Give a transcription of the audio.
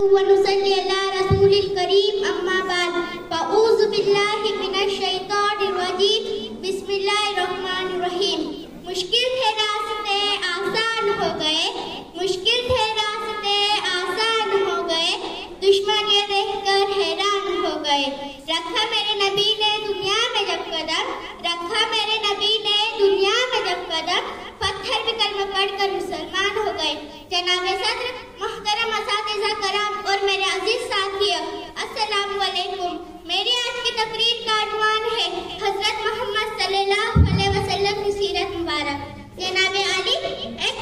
ونصلي على رسول الكريم أما بعد فأعوذ بالله من الشيطان الرجيم بسم الله الرحمن الرحیم. مشکل تھے راستے آسان ہو گئے، مشکل تھے راستے آسان ہو گئے، دشمن یہ دیکھ کر حیران ہو گئے. رکھا میرے نبی نے دنیا میں جب قدم، رکھا میرے نبی نے دنیا میں جب قدم، پتھر بھی کلمہ پڑھ کر مسلمان ہو گئے. جناب صدر، محترم اساتذہ کرام اور میرے عزیز ساتھیوں، السلام علیکم. میری آج کی تقریر کا عنوان ہے حضرت محمد صلی اللہ علیہ وسلم کی سیرت مبارک. جناب علی ایک